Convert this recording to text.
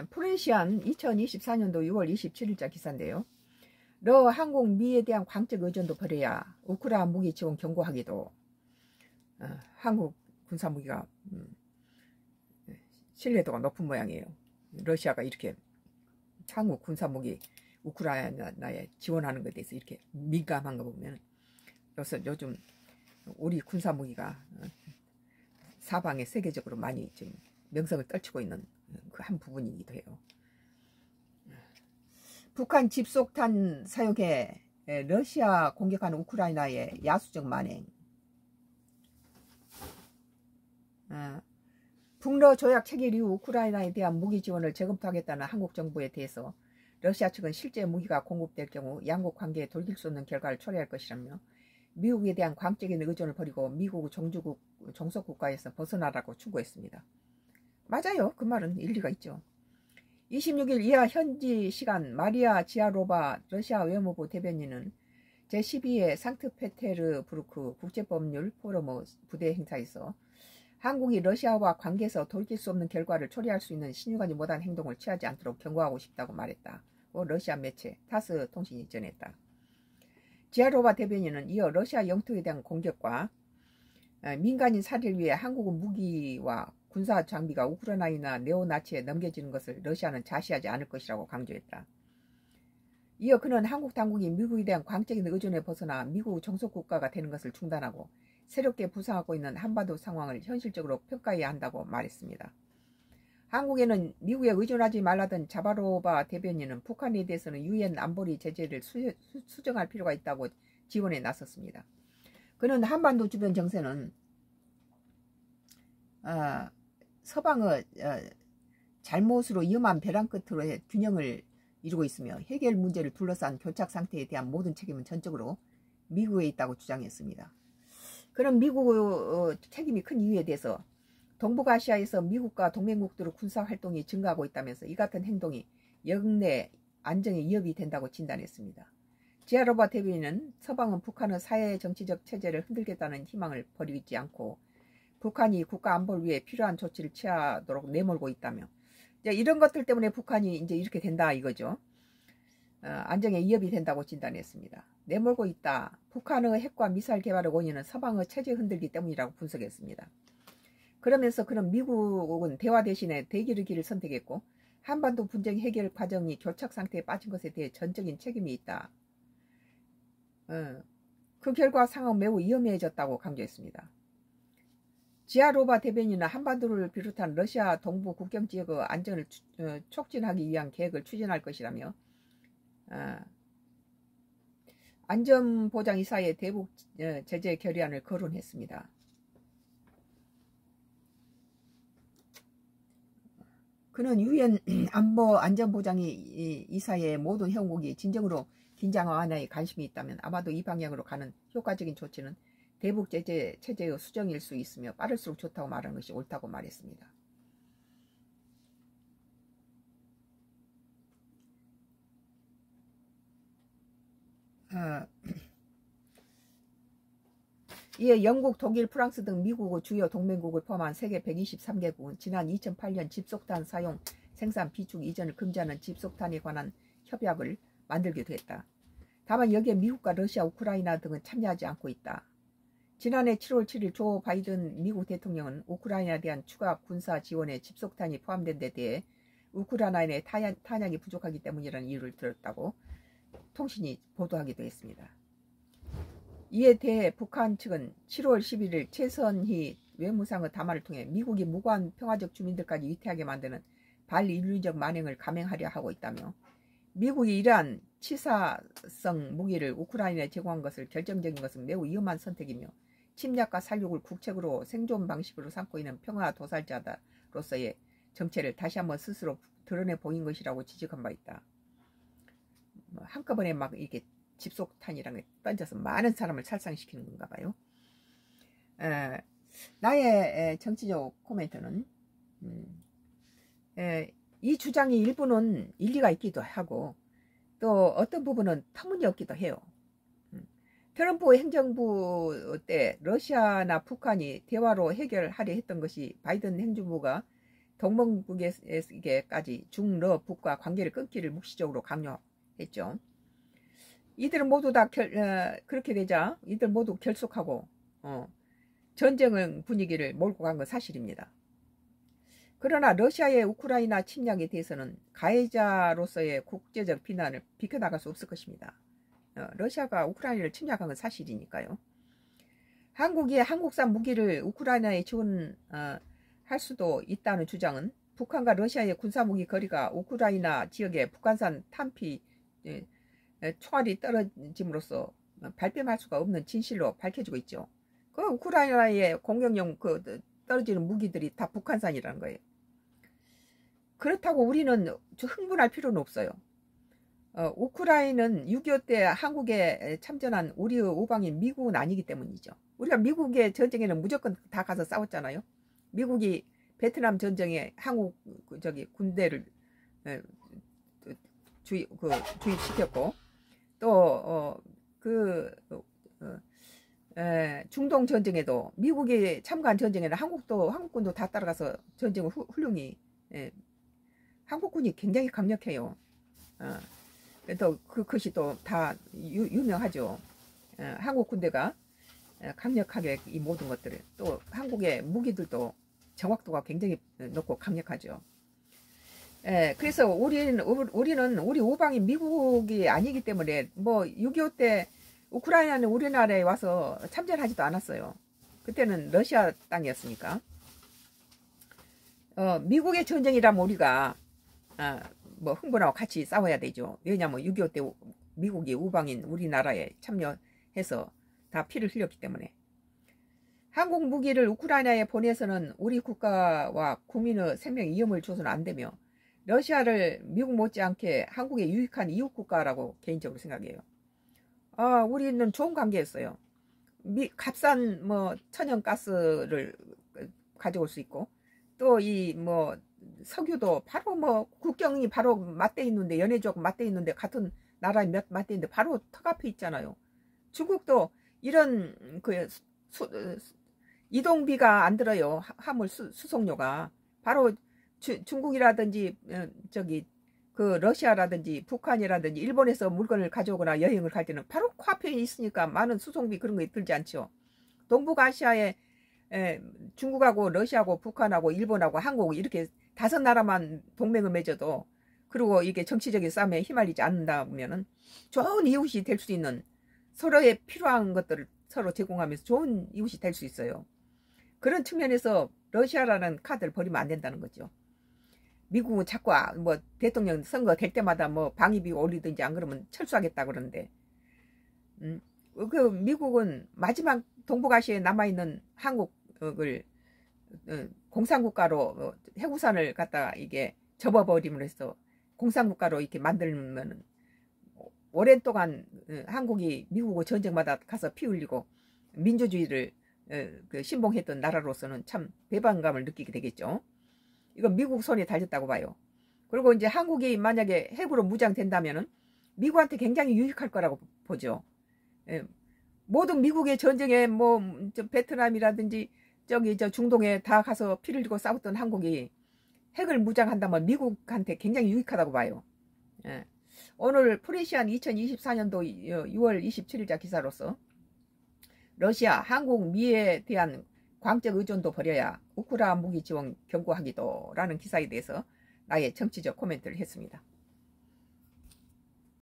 프렌시안 2024년도 6월 27일자 기사인데요. 러 한국 미에 대한 광적 의존도 버려야 우크라 무기 지원 경고하기도 한국 군사 무기가 신뢰도가 높은 모양이에요. 러시아가 이렇게 한국 군사 무기 우크라이나에 지원하는 것에 대해서 이렇게 민감한 거 보면 요즘 우리 군사 무기가 사방에 세계적으로 많이 지금 명성을 떨치고 있는 그 한 부분이기도 해요. 북한 집속탄 사용해 러시아 공격하는 우크라이나의 야수적 만행. 북러 조약 체결 이후 우크라이나에 대한 무기 지원을 재검토하겠다는 한국 정부에 대해서 러시아 측은 실제 무기가 공급될 경우 양국 관계에 돌릴 수 없는 결과를 초래할 것이라며 미국에 대한 광적인 의존을 버리고 미국 종속 국가에서 벗어나라고 충고했습니다. 맞아요. 그 말은 일리가 있죠. 26일 이하 현지 시간 마리아 지아로바 러시아 외무부 대변인은 제12회 상트페테르부르크 국제법률 포럼 부대 행사에서 한국이 러시아와 관계에서 돌이킬 수 없는 결과를 초래할 수 있는 신유관이 못한 행동을 취하지 않도록 경고하고 싶다고 말했다. 러시아 매체 타스 통신이 전했다. 지아로바 대변인은 이어 러시아 영토에 대한 공격과 민간인 살해를 위해 한국은 무기와 군사 장비가 우크라이나 네오나치에 넘겨지는 것을 러시아는 자시하지 않을 것이라고 강조했다. 이어 그는 한국 당국이 미국에 대한 광적인 의존에 벗어나 미국 종속국가가 되는 것을 중단하고 새롭게 부상하고 있는 한반도 상황을 현실적으로 평가해야 한다고 말했습니다. 한국에는 미국에 의존하지 말라던 자바로바 대변인은 북한에 대해서는 유엔 안보리 제재를 수정할 필요가 있다고 지원에 나섰습니다. 그는 한반도 주변 정세는 서방의 잘못으로 위험한 벼랑 끝으로 균형을 이루고 있으며 해결 문제를 둘러싼 교착 상태에 대한 모든 책임은 전적으로 미국에 있다고 주장했습니다. 그는 미국의 책임이 큰 이유에 대해서 동북아시아에서 미국과 동맹국들의 군사활동이 증가하고 있다면서 이 같은 행동이 영내 안정에 위협이 된다고 진단했습니다. 지아로바 대변인은 서방은 북한의 사회 정치적 체제를 흔들겠다는 희망을 버리지 않고 북한이 국가 안보를 위해 필요한 조치를 취하도록 내몰고 있다며 이런 것들 때문에 북한이 이제 이렇게 된다 이거죠. 안정에 위협이 된다고 진단했습니다. 내몰고 있다. 북한의 핵과 미사일 개발의 원인은 서방의 체제 흔들기 때문이라고 분석했습니다. 그러면서 그는 미국은 대화 대신에 대결의 길을 선택했고 한반도 분쟁 해결 과정이 교착 상태에 빠진 것에 대해 전적인 책임이 있다. 그 결과 상황은 매우 위험해졌다고 강조했습니다. 지아로바 대변인은 한반도를 비롯한 러시아 동부 국경지역의 안전을 촉진하기 위한 계획을 추진할 것이라며 안전보장이사의 대북 제재 결의안을 거론했습니다. 그는 유엔 안보 안전보장이사의 모든 회원국이 진정으로 긴장 완화에 관심이 있다면 아마도 이 방향으로 가는 효과적인 조치는 대북 제재 체제의 수정일 수 있으며 빠를수록 좋다고 말하는 것이 옳다고 말했습니다. 이에 영국, 독일, 프랑스 등 미국의 주요 동맹국을 포함한 세계 123개국은 지난 2008년 집속탄 사용, 생산, 비축, 이전을 금지하는 집속탄에 관한 협약을 만들기도 했다. 다만 여기에 미국과 러시아, 우크라이나 등은 참여하지 않고 있다. 지난해 7월 7일 조 바이든 미국 대통령은 우크라이나에 대한 추가 군사 지원에 집속탄이 포함된 데 대해 우크라이나의 탄약이 부족하기 때문이라는 이유를 들었다고 통신이 보도하기도 했습니다. 이에 대해 북한 측은 7월 11일 최선희 외무상의 담화를 통해 미국이 무고한 평화적 주민들까지 위태하게 만드는 반인류적 만행을 감행하려 하고 있다며 미국이 이러한 치사성 무기를 우크라이나에 제공한 것을 결정적인 것은 매우 위험한 선택이며 침략과 살육을 국책으로 생존 방식으로 삼고 있는 평화 도살자로서의 정체를 다시 한번 스스로 드러내 보인 것이라고 지적한 바 있다. 한꺼번에 막 이렇게 집속탄이라는 게 던져서 많은 사람을 살상시키는 건가 봐요. 나의 정치적 코멘트는 이 주장이 일부는 일리가 있기도 하고 또 어떤 부분은 터무니없기도 해요. 트럼프 행정부 때 러시아나 북한이 대화로 해결하려 했던 것이 바이든 행정부가 동盟국에게까지 중러 북과 관계를 끊기를 묵시적으로 강요했죠. 이들은 모두 다 그렇게 되자 이들 모두 결속하고 전쟁 분위기를 몰고 간 건 사실입니다. 그러나 러시아의 우크라이나 침략에 대해서는 가해자로서의 국제적 비난을 비껴나갈 수 없을 것입니다. 러시아가 우크라이나를 침략한 건 사실이니까요. 한국이 한국산 무기를 우크라이나에 지원할 수도 있다는 주장은 북한과 러시아의 군사무기 거리가 우크라이나 지역에 북한산 탄피 총알이 떨어짐으로써 발뺌할 수가 없는 진실로 밝혀지고 있죠. 그 우크라이나의 공격용 떨어지는 무기들이 다 북한산이라는 거예요. 그렇다고 우리는 흥분할 필요는 없어요. 우크라이나는 6.25 때 한국에 참전한 우리의 우방인 미국은 아니기 때문이죠. 우리가 미국의 전쟁에는 무조건 다 가서 싸웠잖아요. 미국이 베트남 전쟁에 한국 군대를 주입시켰고 또 중동 전쟁에도 미국이 참가한 전쟁에는 한국군도 다 따라가서 전쟁을 훌륭히 한국군이 굉장히 강력해요. 또 그것이 또 다 유명하죠. 한국 군대가 강력하게 이 모든 것들을 또 한국의 무기들도 정확도가 굉장히 높고 강력하죠. 그래서 우리 우방인 미국이 아니기 때문에 뭐 6.25 때 우크라이나는 우리나라에 와서 참전하지도 않았어요. 그때는 러시아 땅이었으니까. 미국의 전쟁이라면 우리가 뭐 흥분하고 같이 싸워야 되죠. 왜냐하면 6.25 때 미국이 우방인 우리나라에 참여해서 다 피를 흘렸기 때문에. 한국 무기를 우크라이나에 보내서는 우리 국가와 국민의 생명 위험을 줘서는 안 되며 러시아를 미국 못지않게 한국에 유익한 이웃 국가라고 개인적으로 생각해요. 우리는 좋은 관계였어요. 값싼 뭐 천연가스를 가져올 수 있고 또 이 뭐 석유도 바로 뭐 국경이 바로 맞대 있는데 연해주하고 맞대 있는데 같은 나라에 맞대 있는데 바로 턱 앞에 있잖아요. 중국도 이런 이동비가 안 들어요. 화물 수송료가 바로 중국이라든지 러시아라든지 북한이라든지 일본에서 물건을 가져오거나 여행을 갈 때는 바로 코앞에 있으니까 많은 수송비 그런 거 들지 않죠. 동북아시아에 중국하고 러시아하고 북한하고 일본하고 한국 이렇게 5나라만 동맹을 맺어도 그리고 이게 정치적인 싸움에 휘말리지 않는다면은 좋은 이웃이 될 수 있는 서로의 필요한 것들을 서로 제공하면서 좋은 이웃이 될 수 있어요. 그런 측면에서 러시아라는 카드를 버리면 안 된다는 거죠. 미국은 자꾸 뭐 대통령 선거 될 때마다 뭐 방위비 올리든지 안 그러면 철수하겠다 그러는데 미국은 마지막 동북아시아에 남아있는 한국을 공산국가로 해구산을 갖다 이게 접어버림으로 해서 공산국가로 이렇게 만들면 오랜 동안 한국이 미국과 전쟁마다 가서 피 흘리고 민주주의를 신봉했던 나라로서는 참 배반감을 느끼게 되겠죠. 이건 미국 손에 달렸다고 봐요. 그리고 이제 한국이 만약에 핵으로 무장된다면은 미국한테 굉장히 유익할 거라고 보죠. 모든 미국의 전쟁에 뭐 베트남이라든지 중동에 다 가서 피를 흘리고 싸웠던 한국이 핵을 무장한다면 미국한테 굉장히 유익하다고 봐요. 오늘 프레시안 2024년도 6월 27일자 기사로서 러시아, 한국, 미에 대한 광적 의존도 버려야 우크라 무기 지원 경고하기도 라는 기사에 대해서 나의 정치적 코멘트를 했습니다.